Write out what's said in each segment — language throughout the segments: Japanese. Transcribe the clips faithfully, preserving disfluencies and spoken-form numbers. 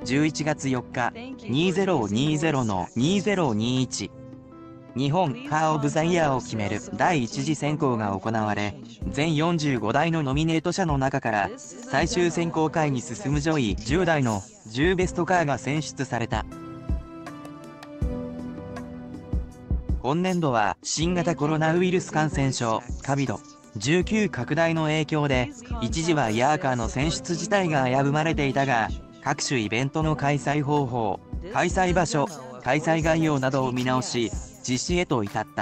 じゅういちがつよっか、にせんにじゅうのにせんにじゅういち。日本カー・オブ・ザ・イヤーを決めるだいいち次選考が行われ、全よんじゅうごだいのノミネート者の中から最終選考会に進む上位じゅうだいのじゅうベストカーが選出された。今年度は新型コロナウイルス感染症 コビドじゅうきゅう 拡大の影響で、一時はイヤーカーの選出自体が危ぶまれていたが、各種イベントの開催方法、開催場所、開催概要などを見直し、実施へと至った。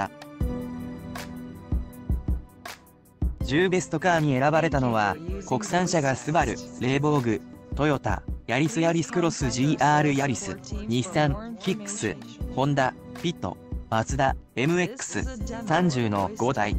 じゅうベストカーに選ばれたのは、国産車がスバル、レーボーグ、トヨタ、ヤリスヤリスクロス ジーアール ヤリス、日産、キックス、ホンダ、フィット、マツダ、エムエックス、さんじゅうのごだい。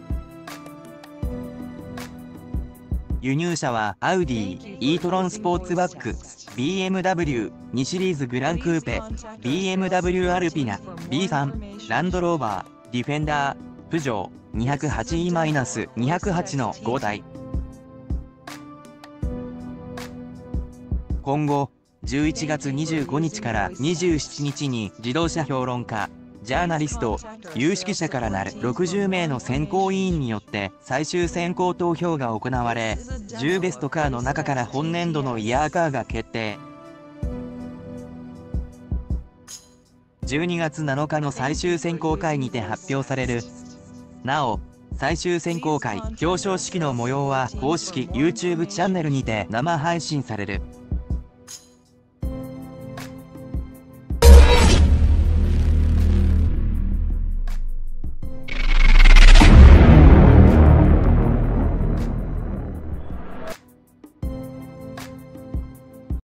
輸入車はアウディ、イートロンスポーツバック、ビーエムダブリュー、にシリーズグランクーペ、ビーエムダブリュー アルピナ、ビーさん、ランドローバー、ディフェンダー、プジョー、にひゃくはちイーにひゃくはちのごだい。今後、じゅういちがつにじゅうごにちからにじゅうしちにちに自動車評論家、ジャーナリスト、有識者からなるろくじゅうめいの選考委員によって最終選考投票が行われ、じゅうベストカーの中から本年度のイヤーカーが決定。じゅうにがつなのかの最終選考会にて発表される。なお、最終選考会表彰式の模様は公式 YouTube チャンネルにて生配信される。